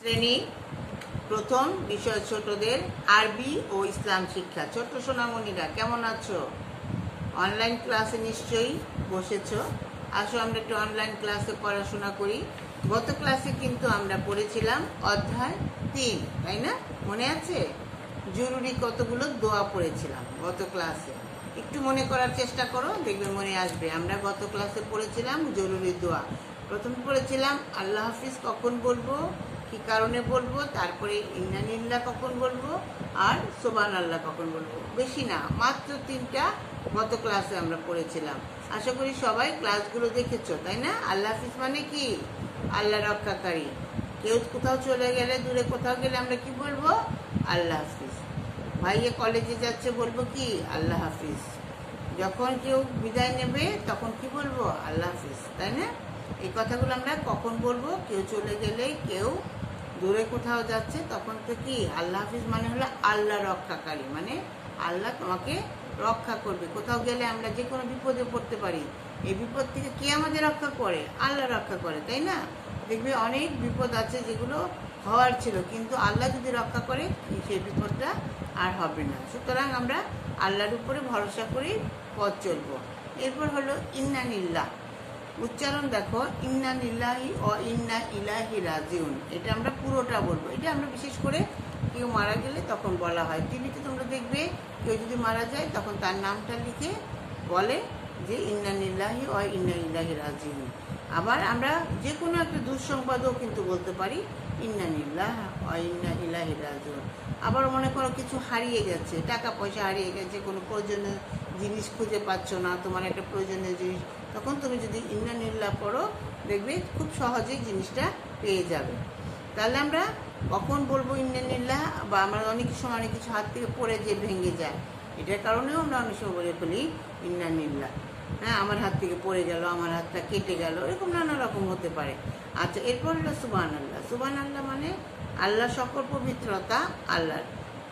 শ্রেণী প্রথম বিষয় ছোটদের আরবি ও ইসলাম শিক্ষা। ছোট্ট সোনামণিরা কেমন আছো? অনলাইন ক্লাসে নিশ্চয়ই বসেছো। আসো আমরা একটু অনলাইন ক্লাসে পড়াশোনা করি। গত ক্লাসে কিন্তু আমরা পড়েছিলাম অধ্যায় 3, তাই না? মনে আছে? জরুরি কতগুলো দোয়া পড়েছিলাম গত ক্লাসে। একটু মনে করার চেষ্টা করো, দেখবে মনে আসবে। আমরা গত ক্লাসে পড়েছিলাম জরুরি দোয়া। প্রথমে পড়েছিলাম আল্লাহ হাফিজ কখন বলবো, কি কারণে বলবো, তারপরে ইন্নানিল্লাহ কখন বলবো, আর সুবহানাল্লাহ কখন বলবো। বেশি না, মাত্র 3টা গত ক্লাসে আমরা পড়েছিলাম। আশা করি সবাই ক্লাসগুলো দেখেছো, তাই না? আল্লাহ হাফিজ মানে কি? আল্লাহ রক্ষাকারী। কেউ কোথাও চলে গেলে, দূরে কোথাও গেলে আমরা কি বলবো? আল্লাহ হাফিজ। ভাইয়া কলেজে যাচ্ছে বলবো কি? আল্লাহ হাফিজ। যখন কেউ বিদায় নেবে তখন কি বলবো? আল্লাহ হাফিজ, তাই না? এই কথাগুলো আমরা কখন বলবো? কেউ চলে গেলে, কেউ দূরে কোথাও যাচ্ছে, তখন তো কি? আল্লাহ হাফিজ মানে হলো আল্লাহ রক্ষাকারী, মানে আল্লাহ তোমাকে রক্ষা করবে। কোথাও গেলে আমরা যে কোনো বিপদে পড়তে পারি, এই বিপদ থেকে কে আমাদের রক্ষা করে? আল্লাহ রক্ষা করে, তাই না? দেখবে অনেক বিপদ আছে যেগুলো হওয়ার ছিল, কিন্তু আল্লাহ যদি রক্ষা করে সেই বিপদটা আর হবে না। সুতরাং আমরা আল্লাহর উপরে ভরসা করে পথ চলবো। এরপর হলো ইন্নানিল্লাহ। উচ্চারণ দেখো, ইন্না নিল্লাহি ও ইন্না ইলাইহি রাজিউন। এটা আমরা পুরোটা বলবো। এটা আমরা বিশেষ করে কেউ মারা গেলে তখন বলা হয়। টিভিতে তোমরা দেখবে কেউ যদি মারা যায় তখন তার নামটা লিখে বলে যে ইন্না নিল্লাহি ও ইন্না ইলাইহি রাজিউন। আবার আমরা যে কোনো একটা দুঃসংবাদও কিন্তু বলতে পারি ইন্না নিল্লাহ ও ইন্না ইলাইহি রাজিউন। আবার মনে করো কিছু হারিয়ে গেছে, টাকা পয়সা হারিয়ে গেছে, কোনো প্রয়োজনীয় জিনিস খুঁজে পাচ্ছ না, তোমার একটা প্রয়োজনীয় জিনিস, তখন তুমি যদি ইন্নানিল্লাহ পড়ো দেখবে খুব সহজেই জিনিসটা পেয়ে যাবে। তাহলে আমরা কখন বলবো ইন্নানিল্লাহ? বা আমরা অনেক সময় অনেক কিছু হাত থেকে পড়ে যে ভেঙে যায়, এটার কারণেও আমরা অনেক সময় বলে ফেলি ইন্নানিল্লাহ। হ্যাঁ, আমার হাত থেকে পড়ে গেল, আমার হাতটা কেটে গেল, এরকম নানা রকম হতে পারে। আচ্ছা, এরপর হলো সুবহানাল্লাহ। সুবহানাল্লাহ মানে আল্লাহ সকল পবিত্রতা আল্লাহর।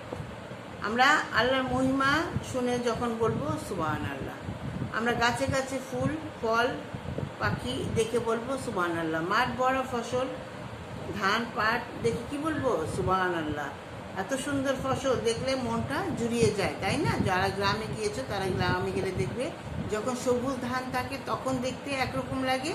আমরা আল্লাহর মহিমা শুনে যখন বলবো সুবহানাল্লাহ। আমরা গাছে গাছে ফুল ফল পাখি দেখে বলবো সুবহানাল্লাহ। মাঠ বড় ফসল ধান পাট দেখে কি বলবো? সুবহানাল্লাহ। এত সুন্দর ফসল দেখলে মনটা জুড়িয়ে যায়, তাই না? যারা গ্রামে গিয়েছো তারা গ্রামে গেলে দেখবে যখন সবুজ ধান থাকে তখন দেখতে একরকম লাগে,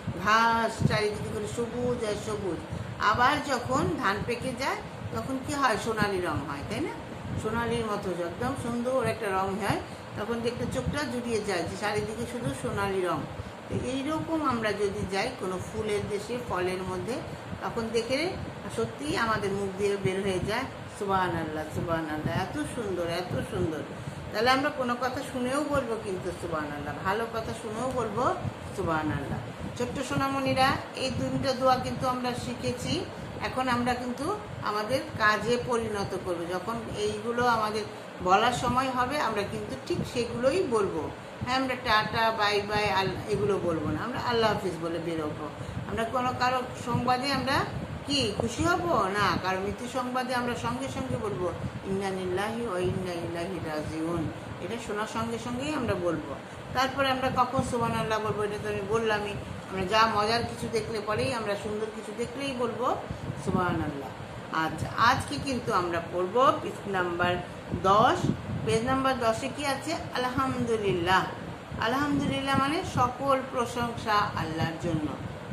ঘাস চারিদিকে করে সবুজ আর সবুজ। আবার যখন ধান পেকে যায় তখন কি হয়? সোনালি রং হয়, তাই না? সোনালির মতো একদম সুন্দর একটা রং হয়, তখন দেখতে চোখটা জুড়িয়ে যায় যে চারিদিকে শুধু সোনালি রং। তো এইরকম আমরা যদি যাই কোনো ফুলের দেশে, ফলের মধ্যে, তখন দেখে সত্যিই আমাদের মুখ দিয়ে বের হয়ে যায় সুবহানাল্লাহ সুবহানাল্লাহ, এত সুন্দর এত সুন্দর। তাহলে আমরা কোনো কথা শুনেও বলবো কিন্তু সুবহানাল্লাহ, ভালো কথা শুনেও বলবো সুবহানাল্লাহ। ছোট্ট সোনামণিরা, এই 2টা দোয়া কিন্তু আমরা শিখেছি। এখন আমরা কিন্তু আমাদের কাজে পরিণত করবো। যখন এইগুলো আমাদের বলার সময় হবে আমরা কিন্তু ঠিক সেগুলোই বলবো। হ্যাঁ, আমরা টাটা বাই বাই এগুলো বলবো না, আমরা আল্লাহ হাফিজ বলে বেরোবো। আমরা কারো সংবাদে আমরা কি খুশি হব না, কারো মৃত্যু সংবাদে আমরা সঙ্গে সঙ্গে বলবো ইন্নানিল্লাহি ও ইন্না ইলাইহি রাজিউন। এটা শোনার সঙ্গে সঙ্গেই আমরা বলবো। তারপরে আমরা কখন সুবহানাল্লাহ বলবো, এটা তো আমি বললামই। আমরা যা মজার কিছু দেখলে পরেই, আমরা সুন্দর কিছু দেখলেই বলবো সুবহানাল্লাহ। আচ্ছা, আজকে কিন্তু আমরা পড়বো পেজ নাম্বার 10। পেজ নাম্বার 10-এ কি আছে? আলহামদুলিল্লাহ। আলহামদুলিল্লাহ মানে সকল প্রশংসা আল্লাহর জন্য।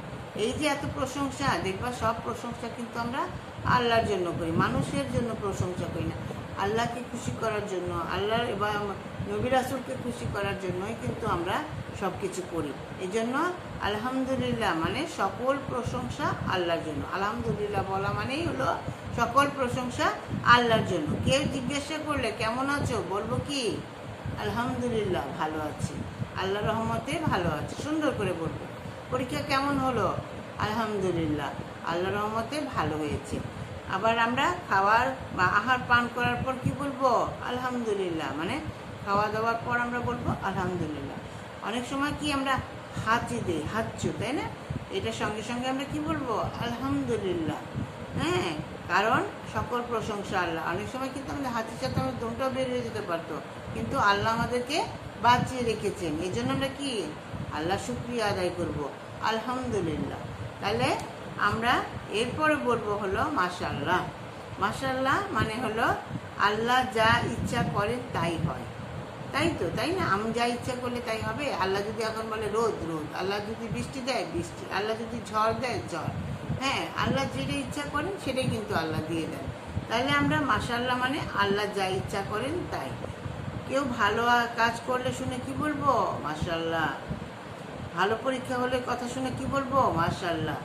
এই যে এত প্রশংসা, দেখবা সব প্রশংসা কিন্তু আমরা আল্লাহর জন্য করি, মানুষের জন্য প্রশংসা করি না। আল্লাহকে খুশি করার জন্য, আল্লাহর এবং নবী রাসূলকে খুশি করার জন্যই কিন্তু আমরা সব কিছু করি। এই জন্য আলহামদুলিল্লাহ মানে সকল প্রশংসা আল্লাহর জন্য। আলহামদুলিল্লাহ বলা মানেই হলো সকল প্রশংসা আল্লাহর জন্য। কেউ জিজ্ঞাসা করলে কেমন আছো, বলবো কি? আলহামদুলিল্লাহ, ভালো আছি, আল্লাহর রহমতে ভালো আছি, সুন্দর করে বলবো। পরীক্ষা কেমন হলো? আলহামদুলিল্লাহ, আল্লাহর রহমতে ভালো হয়েছে। আবার আমরা খাওয়ার বা আহার পান করার পর কি বলবো? আলহামদুলিল্লাহ মানে খাওয়া দাওয়ার পর আমরা বলবো আলহামদুলিল্লাহ। অনেক সময় কি আমরা হাঁচি দিই, হাঁচু, তাই না? এটার সঙ্গে সঙ্গে আমরা কি বলবো? আলহামদুলিল্লাহ। হ্যাঁ, কারণ সকল প্রশংসা আল্লাহ। অনেক সময় কিন্তু আমাদের হাঁচির সাথে আমার দমটাও বের হয়ে যেতে পারতো, কিন্তু আল্লাহ আমাদেরকে বাঁচিয়ে রেখেছেন। এই জন্য আমরা কি? আল্লাহ শুকরিয়া আদায় করব, আলহামদুলিল্লাহ। তাহলে আমরা এরপরে বলবো হলো মাশাআল্লাহ। মাশাআল্লাহ মানে হলো আল্লাহ যা ইচ্ছা করেন তাই হয়, তাই তো, তাই না? আমি যা ইচ্ছা করলে তাই হবে। আল্লাহ যদি এখন বলে রোদ, রোদ। আল্লাহ যদি বৃষ্টি দেয়, বৃষ্টি। আল্লাহ যদি ঝড় দেয়, ঝড়। হ্যাঁ, আল্লাহ যেটা ইচ্ছা করেন সেটাই কিন্তু আল্লাহ দিয়ে দেন। তাহলে আমরা মাশাআল্লাহ মানে আল্লাহ যা ইচ্ছা করেন তাই। কেউ ভালো কাজ করলে শুনে কি বলবো? মাশাআল্লাহ। ভালো পরীক্ষা হলে কথা শুনে কি বলবো? মাশাআল্লাহ।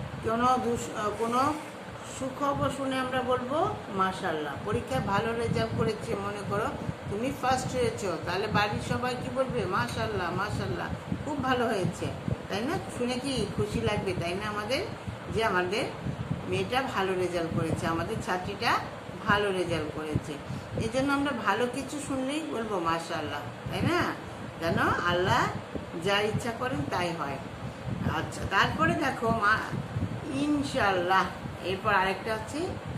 কোনো সুখবর শুনে আমরা বলবো মাশাআল্লাহ। পরীক্ষায় ভালো রেজাল্ট করেছে, মনে করো তুমি ফার্স্ট হয়েছো, তাহলে বাড়ির সবাই কি বলবে? মাশাআল্লাহ, মাশাআল্লাহ, খুব ভালো হয়েছে, তাই না? শুনে কি খুশি লাগবে, তাই না? যে আমাদের মেয়েটা ভালো রেজাল্ট করেছে, আমাদের ছাত্রীটা ভালো রেজাল্ট করেছে। এই জন্য আমরা ভালো কিছু শুনলেই বলবো মাশাআল্লাহ, তাই না? যেন আল্লাহ যা ইচ্ছা করেন তাই হয়। আচ্ছা, তারপরে দেখো ইনশাআল্লাহ। এরপর আরেকটা হচ্ছে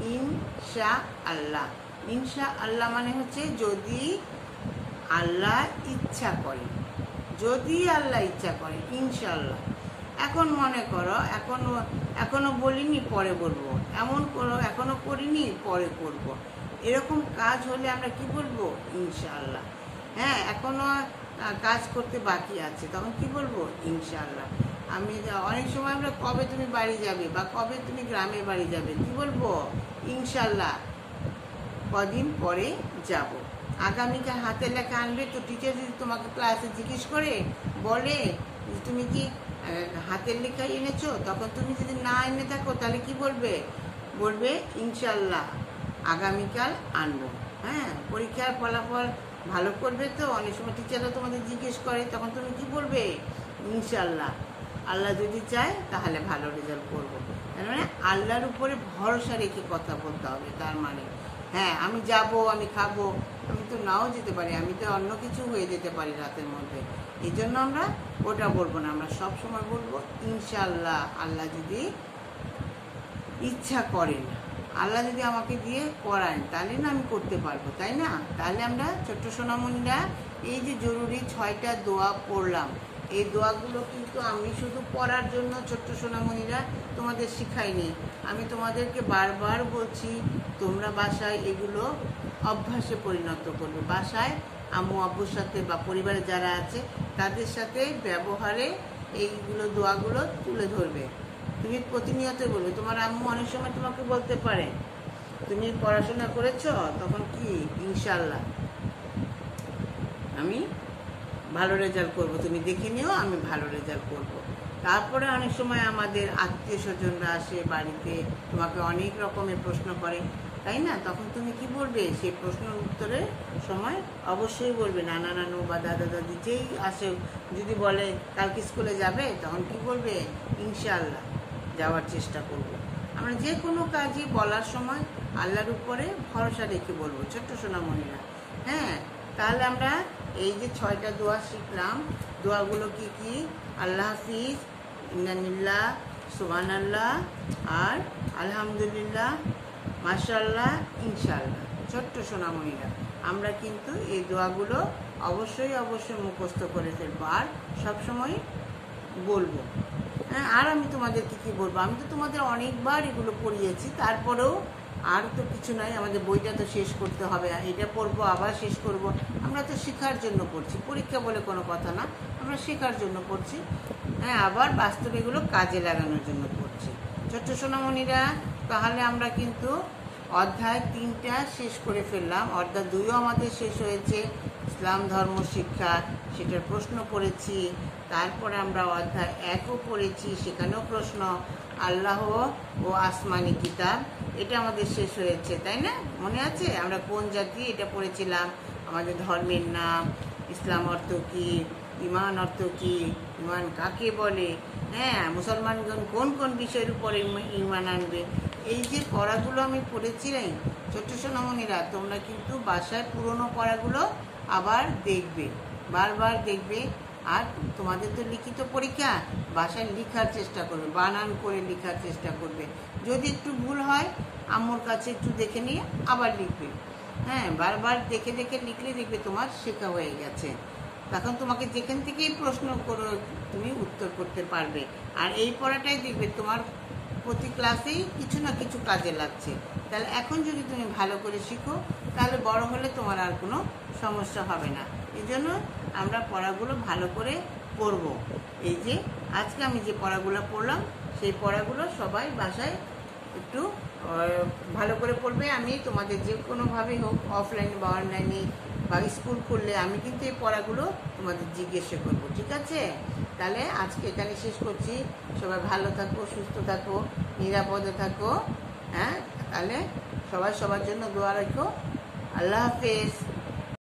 ইনশাআল্লাহ। ইনশাআল্লাহ মানে হচ্ছে যদি আল্লাহ ইচ্ছা করে, যদি আল্লাহ ইচ্ছা করে, ইনশাআল্লাহ। এখন মনে করো এখনো বলিনি, পরে বলবো, এখনো করিনি, পরে করব, এরকম কাজ হলে আমরা কি বলবো? ইনশাআল্লাহ। হ্যাঁ, এখনো কাজ করতে বাকি আছে, তখন কি বলবো? ইনশাআল্লাহ। অনেক সময় আমরা কবে তুমি বাড়ি যাবে বা কবে তুমি গ্রামে বাড়ি যাবে, কি বলবো? ইনশাআল্লাহ, কদিন পরে যাব। আগামীকাল হাতের লেখা আনবে, তো টিচার যদি তোমাকে ক্লাসে জিজ্ঞেস করে বলে তুমি কি হাতের লেখা এনেছো, তখন তুমি যদি না এনে থাকো তাহলে কি বলবে? বলবে ইনশাআল্লাহ আগামীকাল আনবো। হ্যাঁ, পরীক্ষার ফলাফল ভালো করবে, তো অনেক সময় টিচাররা তোমাদের জিজ্ঞেস করে, তখন তুমি কি বলবে? ইনশাআল্লাহ। আল্লাহ যদি চায় তাহলে ভালো রেজাল্ট করবো। তার মানে আল্লাহর উপরে ভরসা রেখে কথা বলতে হবে। তার মানে হ্যাঁ, আমি যাব, আমি খাবো, আমি তো নাও যেতে পারি, আমি তো অন্য কিছু হয়ে যেতে পারি রাতের মধ্যে। এই জন্য আমরা ওটা বলবো না, আমরা সব সময় বলবো ইনশাআল্লাহ। আল্লাহ যদি ইচ্ছা করেন, আল্লাহ যদি আমাকে দিয়ে করান, তাহলে না আমি করতে পারবো, তাই না? তাহলে আমরা ছোট্ট সোনামণিরা এই যে জরুরি 6টা দোয়া পড়লাম, এই দোয়াগুলো কিন্তু আমি শুধু পড়ার জন্য ছোট্ট সোনামণিরা তোমাদের শিখাইনি, আমি তোমাদেরকে বারবার বলছি তোমরা বাসায় এগুলো অভ্যাসে পরিণত করবে। বাসায় আম্মু আব্বুর সাথে বা পরিবারে যারা আছে তাদের সাথে ব্যবহারে এইগুলো দোয়াগুলো তুলে ধরবে। তুমি প্রতিনিয়ত বলবে। তোমার আম্মু অনেক সময় তোমাকে বলতে পারে তুমি পড়াশোনা করেছো, তখন কি ইনশাআল্লাহ আমি ভালো রেজাল্ট করবো, তুমি দেখে নিও আমি ভালো রেজাল্ট করবো। তারপরে অনেক সময় আমাদের আত্মীয় স্বজনরা আসে বাড়িতে, তোমাকে অনেক রকমের প্রশ্ন করে, তাই না? তখন তুমি কি বলবে? সেই প্রশ্নের উত্তরের সময় অবশ্যই বলবে নানা নানু বা দাদা দাদি যেই আসে, যদি বলে কালকে স্কুলে যাবে, তখন কি বলবে? ইনশাআল্লাহ যাওয়ার চেষ্টা করব। আমরা যে কোনো কাজই বলার সময় আল্লাহর উপরে ভরসা রেখে বলবো, ছোট্ট সোনামণিরা। হ্যাঁ, তাহলে আমরা এই যে 6টা দোয়া শিখলাম, দোয়াগুলো কি কি? আল্লাহ হাফিজ, ইন্নালিল্লাহ, সুবহানাল্লাহ, আর আলহামদুলিল্লাহ, মাশাআল্লাহ, ইনশাআল্লাহ। ছোট্ট সোনামণিরা, আমরা কিন্তু এই দোয়াগুলো অবশ্যই মুখস্থ করে ফেলবো আর সবসময় বলবো। হ্যাঁ, আর আমি তোমাদেরকে কি বলবো, আমি তো তোমাদের অনেকবার এগুলো পড়িয়েছি, তারপরেও আর তো কিছু নাই, আমাদের বইটা তো শেষ করতে হবে, এটা পড়বো আবার শেষ করব। আমরা তো শেখার জন্য পড়ছি, পরীক্ষা বলে কোনো কথা না, আমরা শেখার জন্য পড়ছি। হ্যাঁ, আবার বাস্তবে এগুলো কাজে লাগানোর জন্য পড়ছি। ছোট্ট সোনামণিরা, তাহলে আমরা কিন্তু অধ্যায় 3টা শেষ করে ফেললাম। অধ্যায় 2ও আমাদের শেষ হয়েছে, ইসলাম ধর্ম শিক্ষা, সেটার প্রশ্ন পড়েছি। তারপরে আমরা অধ্যায় 1ও পড়েছি, সেখানেও প্রশ্ন। আল্লাহ ও আসমানি কিতাব, এটা আমাদের শেষ হয়েছে, তাই না? মনে আছে আমরা কোন জাতি এটা পড়েছিলাম, আমাদের ধর্মের নাম, ইসলাম অর্থ কী, ইমান অর্থ কী, ইমান কাকে বলে, হ্যাঁ, মুসলমানগণ কোন কোন বিষয়ের উপরে ইমান আনবে। এই যে পড়াগুলো আমি পড়েছি, ছোট্ট সোনামণিরা, তোমরা কিন্তু বাসায় পুরনো পড়াগুলো আবার দেখবে, বারবার দেখবে। আর তোমাদের তো লিখিত পরীক্ষা, বাসায় লেখার চেষ্টা করবে, বানান করে লেখার চেষ্টা করবে। যদি একটু ভুল হয় আম্মুর কাছে একটু দেখে নিয়ে আবার লিখবে। হ্যাঁ, বারবার দেখে দেখে লিখলে দেখবে তোমার শেখা হয়ে গেছে। তখন তোমাকে যেখান থেকেই প্রশ্ন করো তুমি উত্তর করতে পারবে। আর এই পড়াটাই দেখবে তোমার প্রতি ক্লাসেই কিছু না কিছু কাজে লাগছে। তাহলে এখন যদি তুমি ভালো করে শিখো তাহলে বড় হলে তোমার আর কোনো সমস্যা হবে না। এই জন্য আমরা পড়াগুলো ভালো করে পড়ব। এই যে আজকে আমি যে পড়াগুলো পড়লাম সেই পড়াগুলো সবাই বাসায় একটু ভালো করে পড়বে। আমি তোমাদের যে কোনোভাবে হোক, অফলাইনে বা অনলাইনে বা স্কুল খুললে আমি কিন্তু এই পড়াগুলো তোমাদের জিজ্ঞাসা করবো, ঠিক আছে? তাহলে আজকে এখানে শেষ করছি। সবাই ভালো থাকো, সুস্থ থাকো, নিরাপদে থাকো। হ্যাঁ, তাহলে সবাই সবার জন্য দোয়া রাখো। আল্লাহ হাফেজ।